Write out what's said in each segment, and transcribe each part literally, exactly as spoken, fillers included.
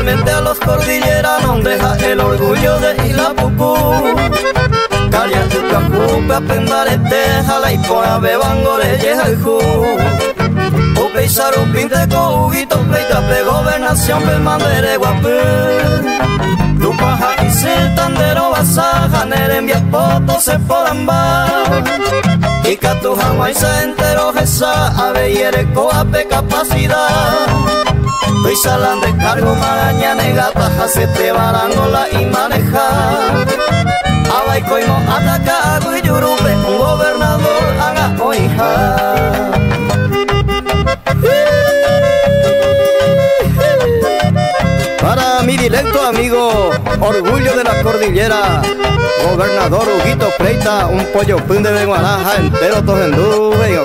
especialmente a los cordilleranos, deja el orgullo de Ilapucú. Calla tu cacupe, apendarete, jala y poa bebangore, yeja el ju. Upe y sarupin te cohuguito, pleita pe gobernación, pe mandere guapé. Tu paja y se tandero basaja, nere mi poto se podan ba. Y que tu jamás se entero jesa, ave yere coape capacidad. Estoy salando de cargo maraña negata, se te barangola y maneja. Abay coimo ataca a Guiyurupe, un gobernador haga oija. Para mi directo amigo, orgullo de la cordillera, gobernador Huguito Pleita, un pollo pun de Benguaraja, entero tojendú, venga.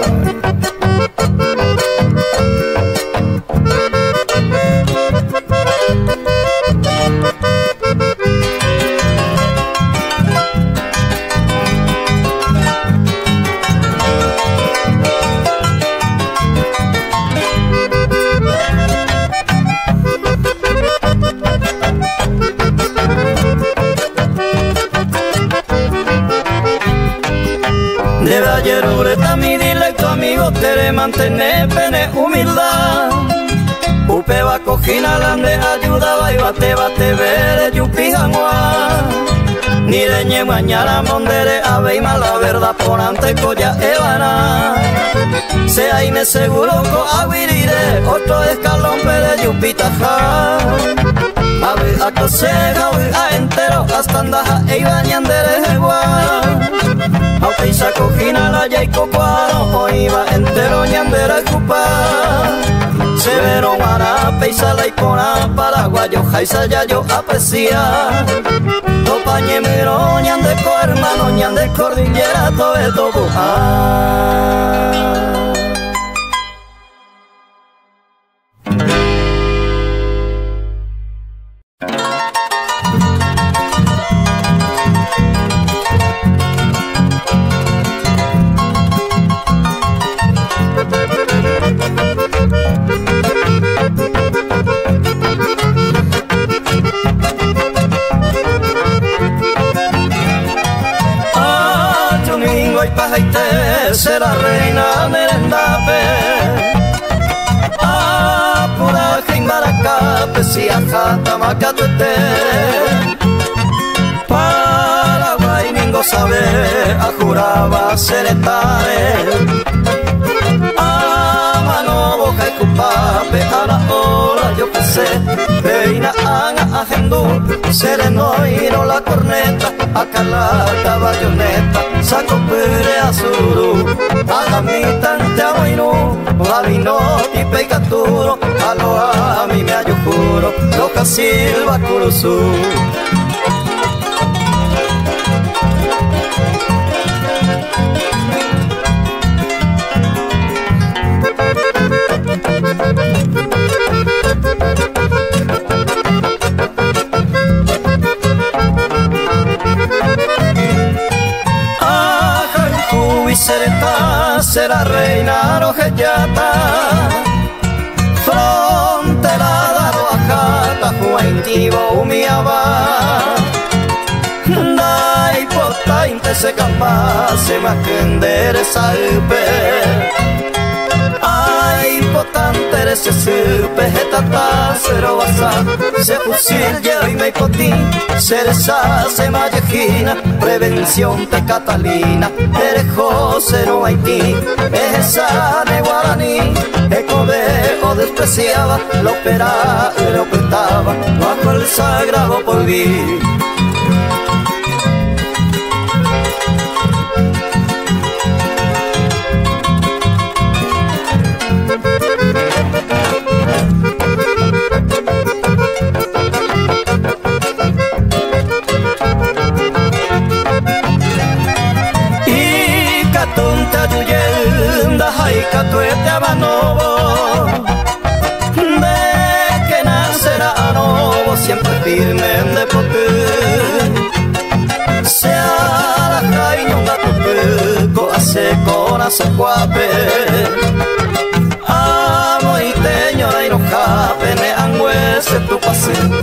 Debe ayer ureta mi directo amigo, tere mantener pene humildad. Upe va cojina lande ayuda, y bate bate vere yupi janua. Ni reñe mañana mondere aveima la verdad por ante coya evana. Sea y me seguro co aguirire, otro escalón pere yupita ja. Ave a coseja, a entero hasta andaja e bañandere jegua. Aunque isa cojina la ya y cocuaro, o iba entero ñandera cupa. Severo mara, peisa la icona, paraguayo, jaisa ya yo aprecia. Topañe miro, ñandeco hermano, ñande cordillera, todo esto buja. Será reina merendape, apura jimbaracape, si ajata macatuete. Paraguay ningo sabe, ajuraba seretare. Amano boca y cupape, a la hora yo que sé. Reina anga agendú, sereno y no la corneta. Acá la caballoneta, saco pere azuru. A mi tante amoinu, la vino y peicaturo. A lo a mi me ayucuro, loca silva curuzú. Sereta será reina rojellata, frontera de Oaxaca, Juaintivo humiaba. Dai pota inte se campa, se macendere salpe. Ay potante se supe, hetata cero basa, se fusil ya y me poti, se deshace mallejina, prevención te Catalina, erejo cero Haití, esa de guaraní, ecobejo despreciaba, lo operaba y lo ocultaba, bajo el sagrado polví. Catuete abanovo, de que nacerá a novo, siempre firme en deporte. Sea la caña un gato peco, hace con hace cuape. Amo y teño de inojape, me angüese tu pase.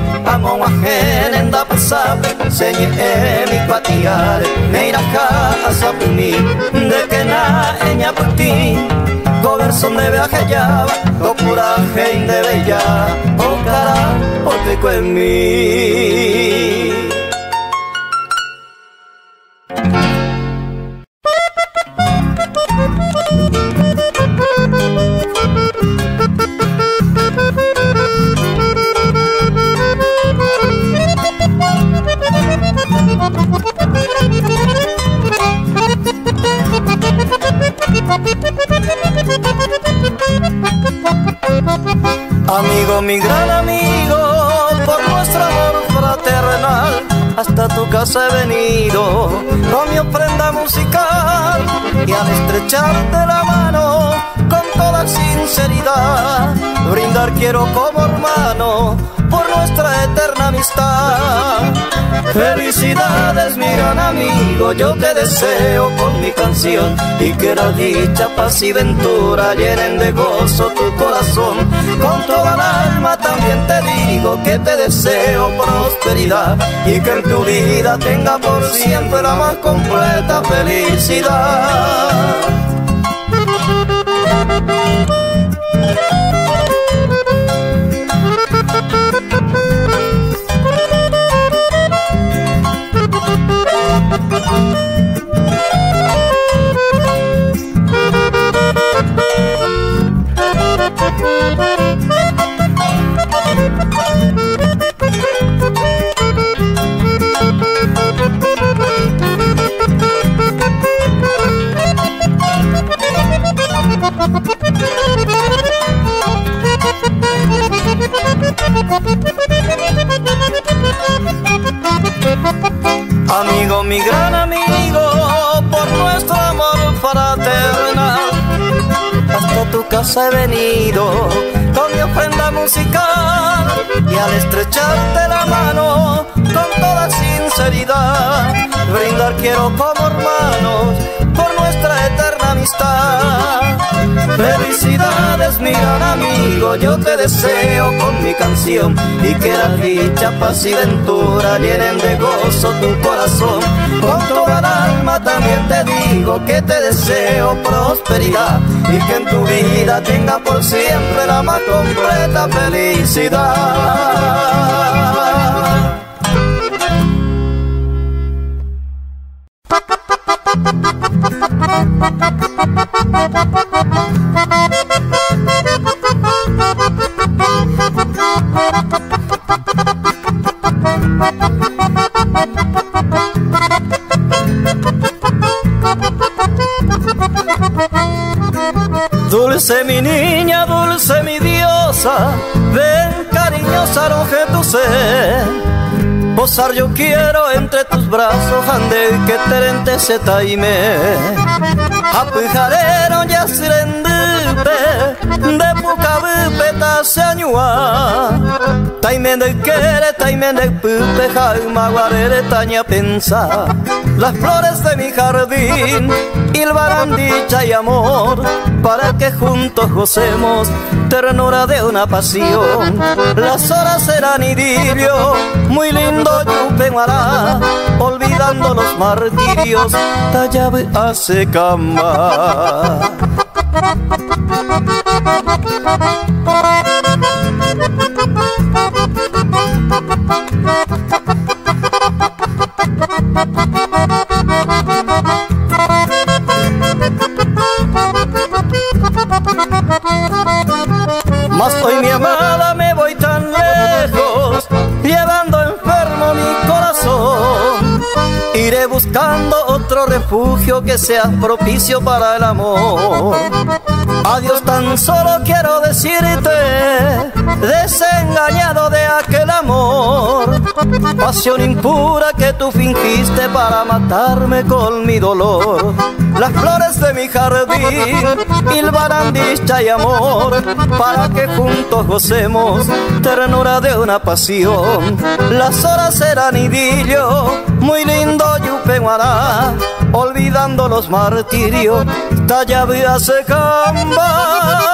amo ajena en da pasape, señe mi patiare, me irá a sapumi, de que na eña por ti, coberson de viaje ya, o puraje de bella, o cara, o teco en mí. Amigo, mi gran amigo, por nuestro amor fraternal, hasta tu casa he venido con mi ofrenda musical, y al estrecharte la mano con toda sinceridad, brindar quiero como hermano por nuestra eterna amistad. Felicidades, mi gran amigo, yo te deseo con mi canción, y que la dicha, paz y ventura llenen de gozo tu corazón. Con toda el alma también te digo que te deseo prosperidad, y que en tu vida tenga por siempre la más completa felicidad. Amigo, mi gran amigo, por nuestro amor fraternal, hasta tu casa he venido con mi ofrenda musical, y al estrecharte la mano con toda sinceridad, brindar quiero como hermanos por nuestra eterna amistad. Felicidades, mi gran amigo, yo te deseo con mi canción, y que la dicha, paz y ventura llenen de gozo tu corazón. Con toda el alma también te digo que te deseo prosperidad, y que en tu vida tenga por siempre la más completa felicidad. Dulce mi niña, dulce mi diosa, ven cariñosa lo que tú sé. Posar yo quiero entre tus brazos, ande que terente se taime. Apujarero ya sirendupe, de pucabupe ta se añua. Taime de quere, taime de pupe, jaima guarere taña pensa. Las flores de mi jardín hilvarán dicha y amor, para que juntos gocemos ternura de una pasión. Las horas serán idilio, muy lindo yupe guará, olvidando los martirios, tallabe hace cama. Mas hoy mi amada me voy tan lejos, llevando enfermo mi corazón. Iré buscando otro refugio que sea propicio para el amor. Adiós, tan solo quiero decirte, desengañado de aquel amor, pasión impura que tú fingiste para matarme con mi dolor. Las flores de mi jardín hilvarán dicha y amor, para que juntos gocemos ternura de una pasión. Las horas serán idilio, muy lindo yupe guará, olvidando los martirios, tallabe hace camba.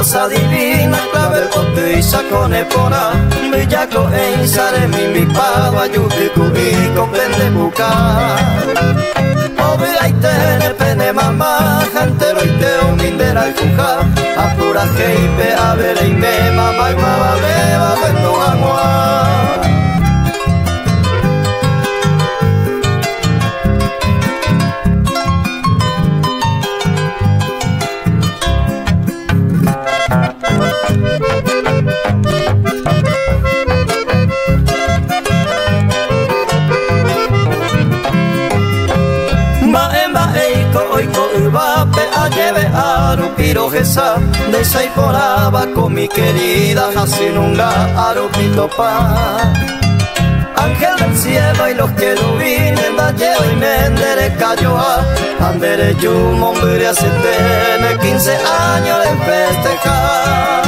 diosa divina, clave bote y sacone pora, villaco e insare mi mi pava, yukiku y comprende bucar. Obvia y tene pene mamá, jantero y teo mindera y fuja, apura que y pe a ver y me mamá y mamá beba, bueno agua. Lleve arupiro gesa de saiporaba con mi querida Hasinunga arupito pa. Ángel del cielo y los querubines da llevo y mendere cayó a andere yumo mure hace tener quince años de festejar.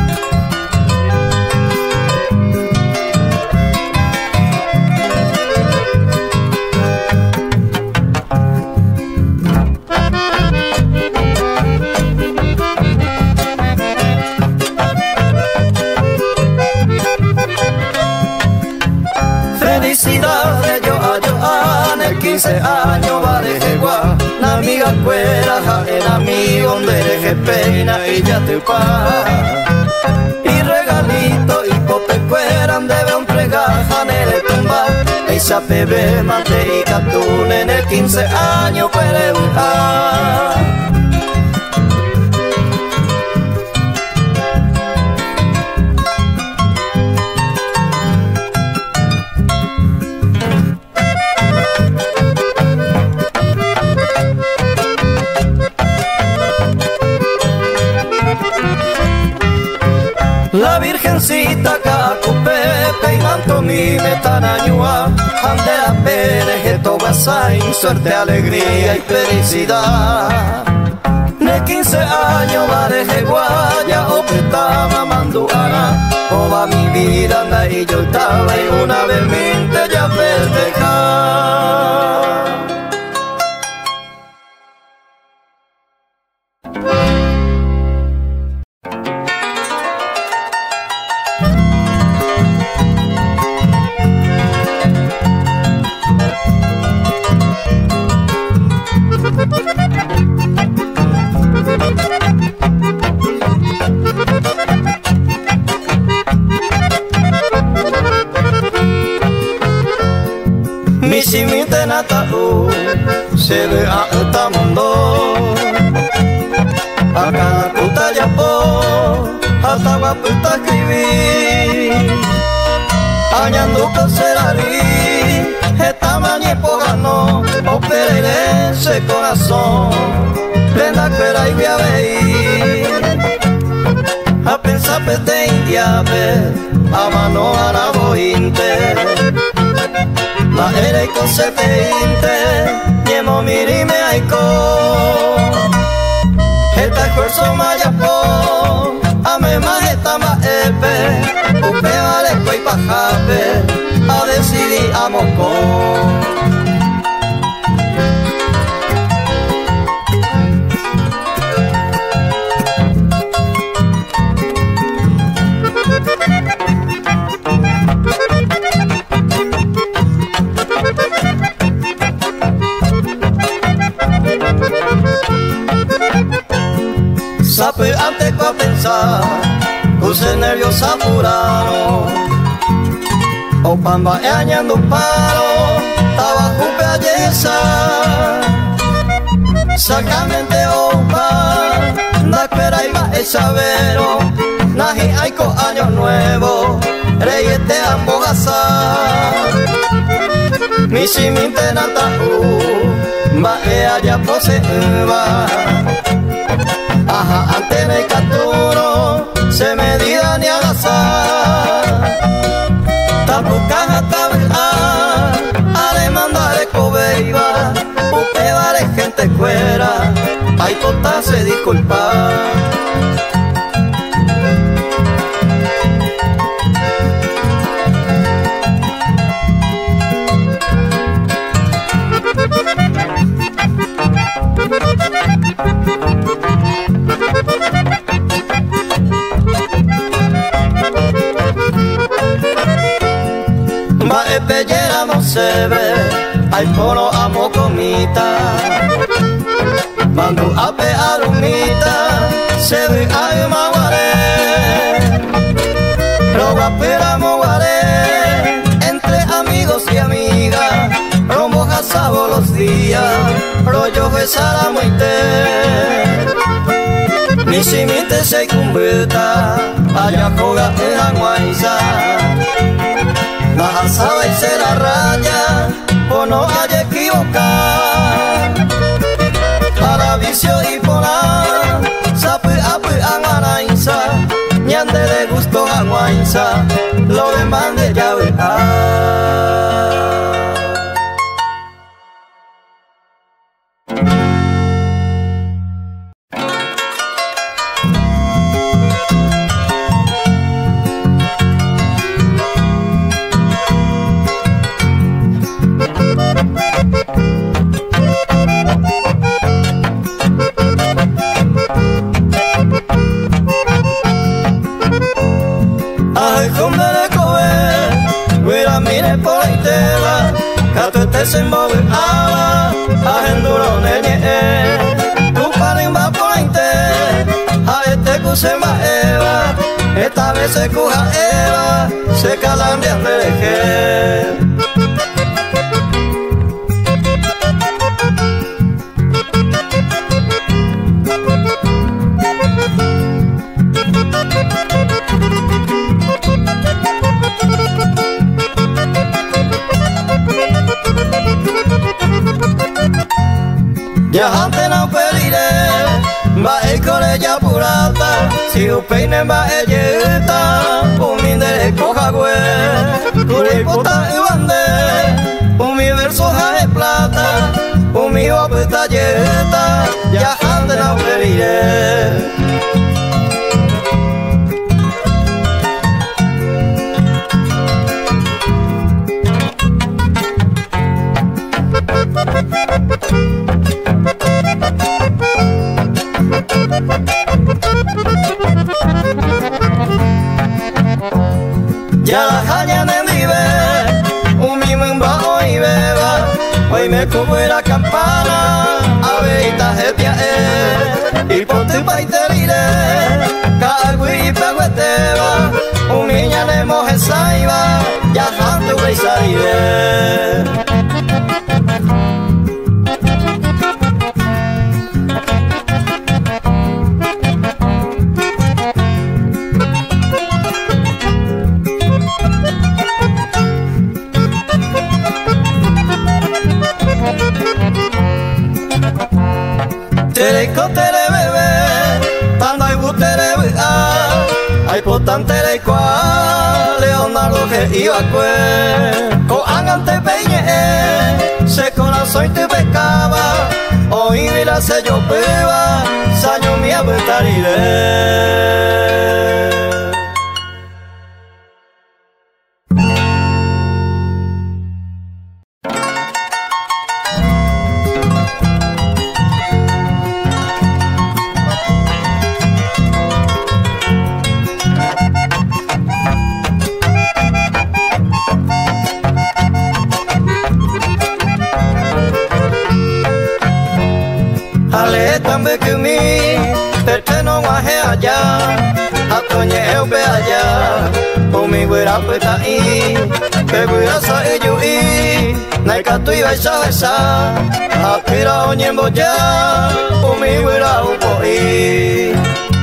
Felicidades yo a Joan, el quince años va de jegua, la amiga cuera, el amigo de peina y ya te pa. Y regalito y pope cueran debe un pregaja nere tumba, esa bebé mate y catún en el quince años puede buscar. La virgencita cacupepe y manto mi metanañua, andera pereje tobasain, suerte, alegría y felicidad. De quince años va de jeguaya, o pretaba manduana, o va mi vida anda y yo estaba y una vez minte ya festejar. Misimite natau se ve a esta mundo acá kuta yapo hasta guaputa escribir añando coserari esta mañepo ganó operere ese corazón prenda cuera y via veí a pensar pete india ve a mano a la bointe ma ere cose peinte, niemo mirime aiko. Eta esfuerzo mayapo, ame majeta ma epe, upe vale koi pajape, a decidir a moco. Sape antes pa pensar, puse nervios apuraron, o pamba e añando paro, taba jupe a yesa, sacamente opa, da espera y va el sabero, naji aiko año nuevo, reyete ambogasa, mi siminte nataú, va e allá pose va. Ajá, ante me capturo, se me diga ni agazar. Tapucaja tabla, ale mandare cobeiva, upe vale gente fuera, hay se disculpar. sebe ay pono amo comita bandu ape arumita sebe ay maguare roba peramo guare entre amigos y amigas rombo jasabo los días rollo besara muite nisimite se cumbeta allá joga en Anguaiza la asaba y se la raya o no hay equivocar para vicio y polar sape ape Anguaiza ñande de gusto Anguaiza lo demás de llave sembobe awa ahenduro nenye tu parimba pointe a este kusema eva esta vez se cuja eva se calambian de leje ya ante no pelire va e kore ya purata si u peine va e yeta umi de coja gue kure pota e bande umi verso ja e plata umi va peta yeta ya ante no pelire ya la caña me vive un mismo hoy beba hoy me como la campana aveita jetia eh y ponte pa iterire cagui pagueteba un niña le moje saiba ya tanto voy salir tere kotere bebe tanda y butere bea ay potantere kwa Leonardo que iba cue co angante peñe se corazón te pecaba hoy mira se yo peba saño mi abetarire ale tambe que mi te no guaje allá atoñe eu be allá o mi güera peta i que güera sa ello i naika tu iba esa esa apira oñembo ya o mi güera upo i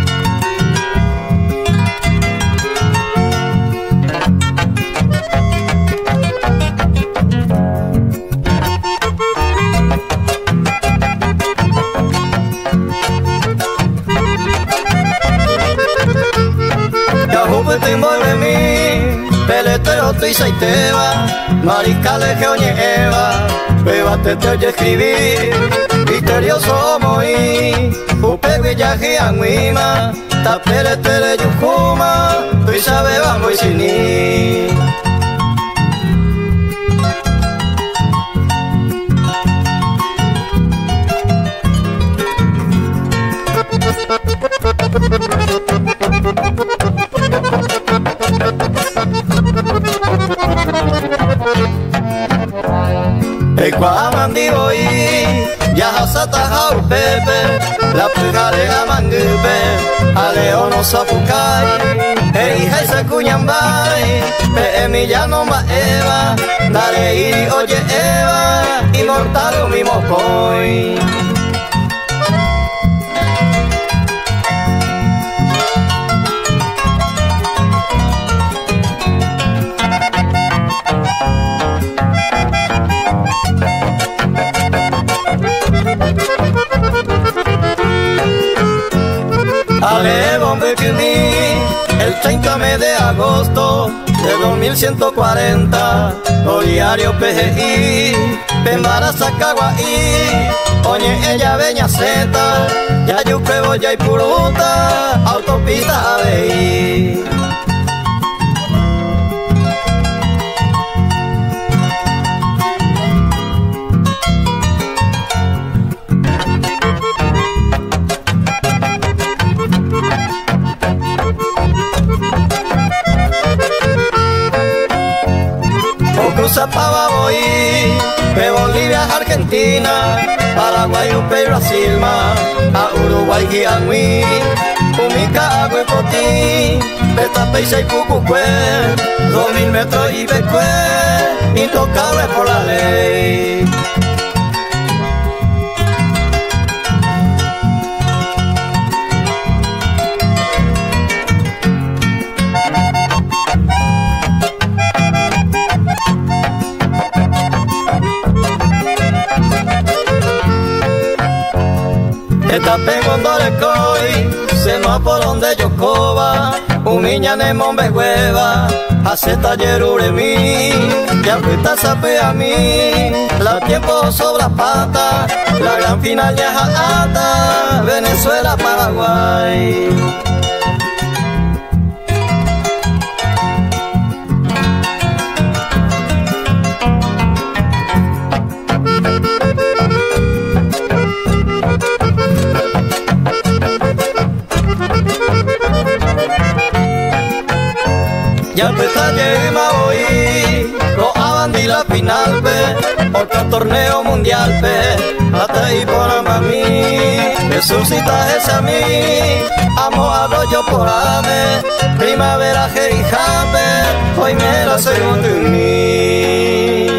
envuelve mi peletero tu y saiteba marica de geoñe eva beba te te oye escribir misterioso moi upe villaje anguima ta peletele yucuma tu y sabe vamos y sini voy, ya hasata pepe, la pegare a mangupe, a leono sapucay, hey hey se cuñambay, pe emiliano ma eva, dare iri oye eva, inmortal mi mocoy. Ale bombe que mi, el treinta de agosto de dos mil ciento cuarenta, o diario P G I, Pembara Sacaguaí, oye ella veña zeta, ya yupe boya y puruta, autopista A B I. Cruza pa' voy, de Bolivia a Argentina, Paraguay, Upe y Brasil, ma, a Uruguay y Guianí, Umica, Agua y Potí, Betapeisa y Cucucue, dos mil metros y Becue, intocable por la ley. Etape gondole coi, se no por donde yo coba, umiña ne mombe hueva, hace taller uremí, ya fuita sape a mí, la tiempo sobra pata, la gran final ya ata, Venezuela, Paraguay. Ya empezó llema hoy, lo abandí la final, pe, otro torneo mundial, pe, hasta ahí por mami, resucita ese a mí, amo hablo yo por ame, primavera jerijape, hoy me la segundo en mí.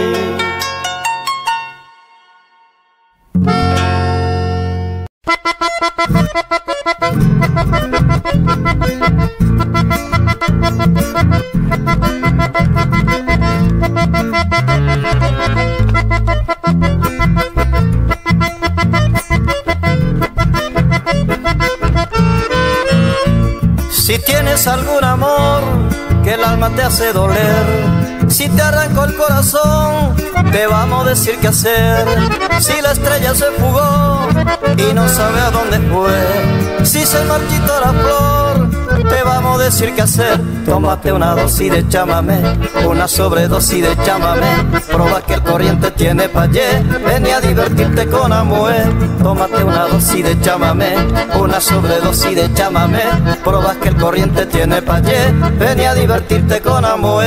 Si tienes algún amor que el alma te hace doler, si te arrancó el corazón, te vamos a decir qué hacer. Si la estrella se fugó y no sabe a dónde fue, si se marchitó la flor, te vamos a decir qué hacer. Tómate una dosis de chamamé, una sobredosis de chamamé, proba que el corriente tiene pa' allé, ven a divertirte con amor. Tómate una dosis de chamamé, una sobredosis de chamamé, proba que el corriente tiene pa' allé, ven a divertirte con amor.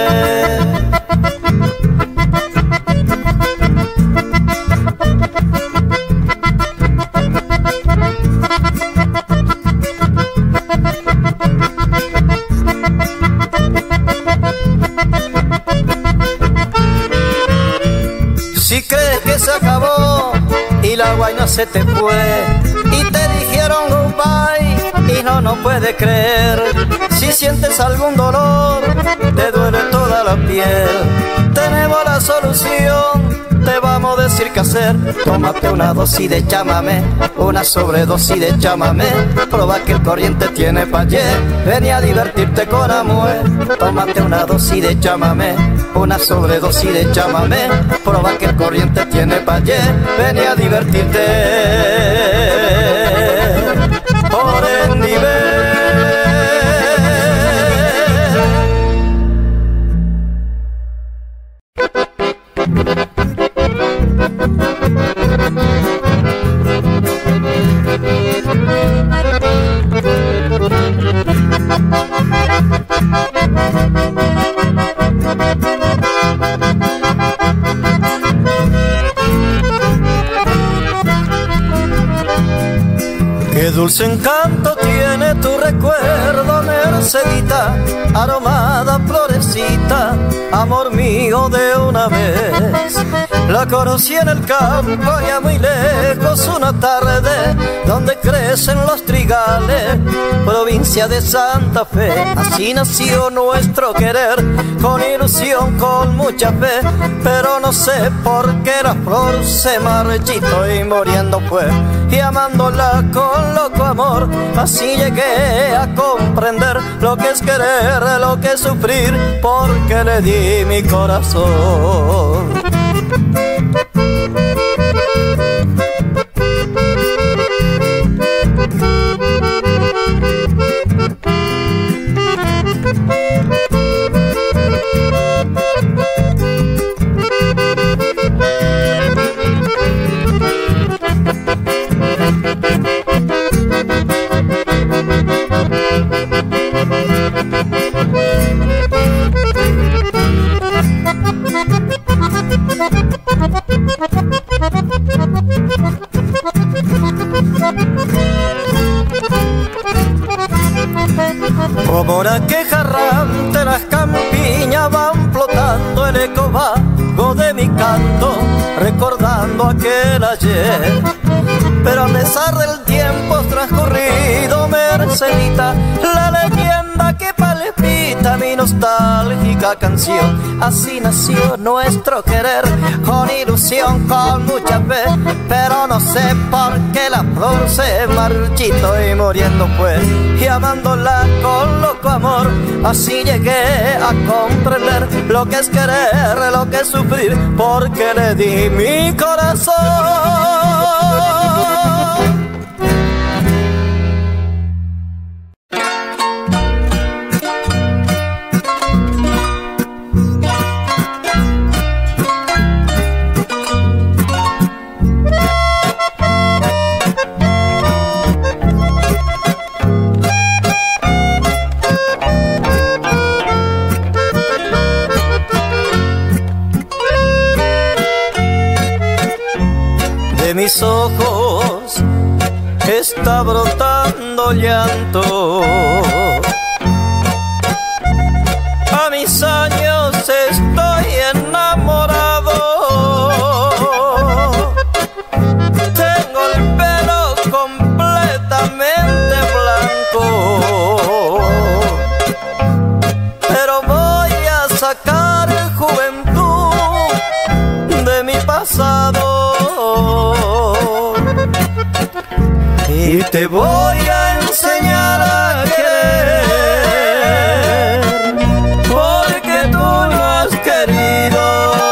Si crees que se acabó y la guayna se te fue y te dijeron goodbye y no, no puedes creer. Si sientes algún dolor, te duele toda la piel, tenemos la solución, te vamos a decir qué hacer. Tómate una dosis de chamamé, una sobredosis de chamamé, proba que el corriente tiene pa' allé, ven a divertirte con amor. Tómate una dosis de chamamé, una sobredosis de chamamé, proba que el corriente tiene pa' allé, ven a divertirte por el nivel. Qué dulce encanto tiene tu recuerdo, Mercedita, aromada florecita, amor mío de una vez. La conocí en el campo, allá muy lejos, una tarde, donde crecen los trigales, provincia de Santa Fe. Así nació nuestro querer, con ilusión, con mucha fe, pero no sé por qué la flor se marchitó y muriendo fue. Y amándola con loco amor, así llegué a comprender lo que es querer, lo que es sufrir, porque le di mi corazón. Como una queja errante las campiñas van flotando, el eco vago de mi canto recordando aquel ayer. Pero a pesar del tiempo transcurrido, Mercedita, la leyenda que palpita mi nostálgica canción. Así nació nuestro querer, con ilusión, con mucha fe, pero no sé por qué la flor se marchitó y muriendo fue. Y amándola con loco amor, así llegué a comprender lo que es querer, lo que es sufrir, porque le di mi corazón. De mis ojos está brotando llanto, a mis años estoy enamorado. Tengo el pelo completamente blanco, pero voy a sacar juventud de mi pasado. Y te voy a enseñar a querer, porque tú no has querido.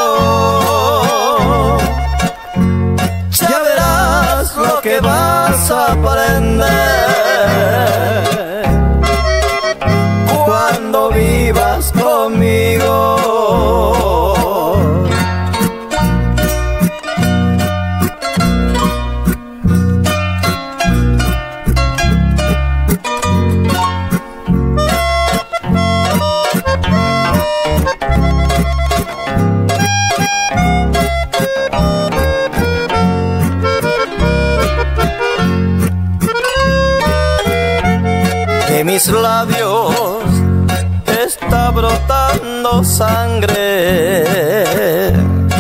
Ya verás lo que vas a aprender cuando vivas conmigo. De mis labios está brotando sangre,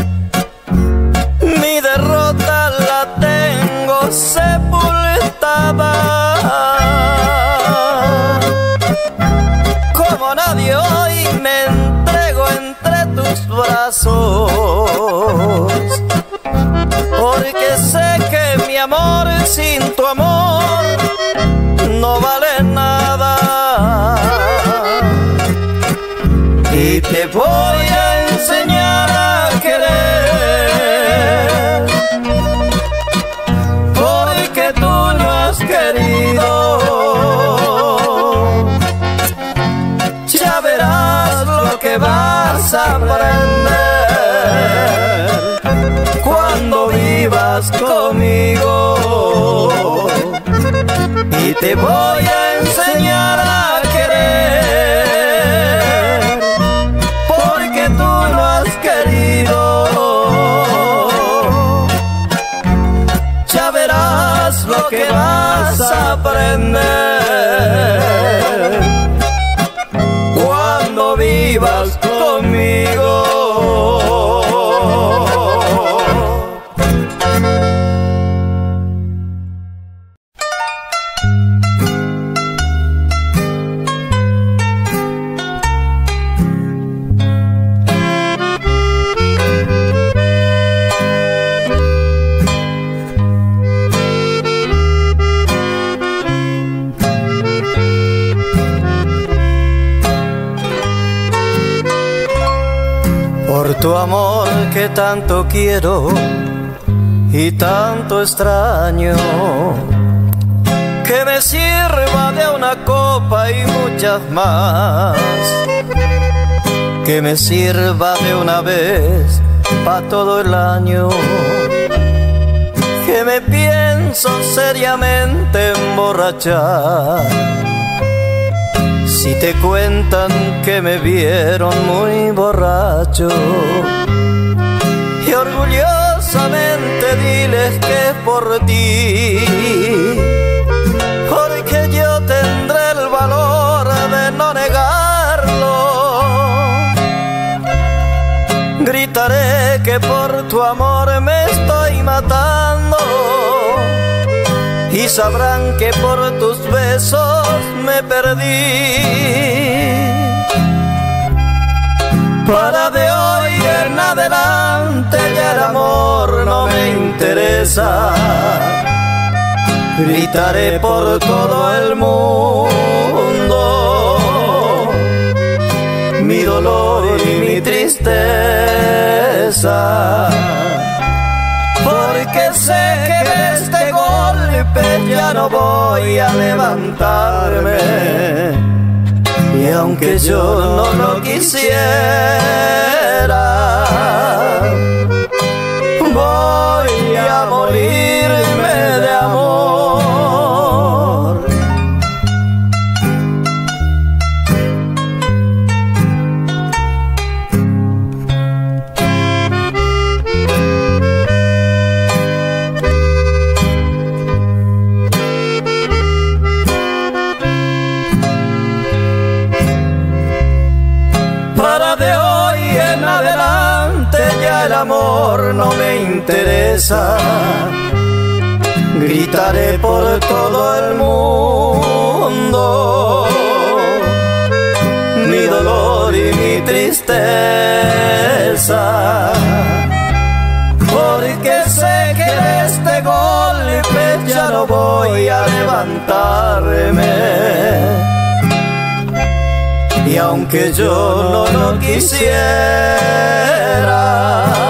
mi derrota la tengo sepultada. Como nadie hoy me entrego entre tus brazos, porque sé que mi amor sin tu amor no vale nada. Y te voy a enseñar a querer, porque tú no has querido. Ya verás lo que vas a aprender cuando vivas conmigo. Y te voy a enseñar a querer, porque tú no has querido. Ya verás lo que vas a aprender cuando vivas conmigo. Por tu amor que tanto quiero y tanto extraño, que me sirva de una copa y muchas más, que me sirva de una vez pa' todo el año, que me pienso seriamente emborrachar. Si te cuentan que me vieron muy borracho, y orgullosamente diles que es por ti, porque yo tendré el valor de no negarlo. Gritaré que por tu amor me estoy matando, y sabrán que por tus besos me perdí. Para de hoy en adelante ya el amor no me interesa. Gritaré por todo el mundo mi dolor y mi tristeza, porque sé que de este golpe ya no voy a levantarme, y aunque yo no lo quisiera, voy a morirme de amor. El amor no me interesa. Gritaré por todo el mundo mi dolor y mi tristeza, porque sé que de este golpe ya no voy a levantarme, y aunque yo no lo quisiera,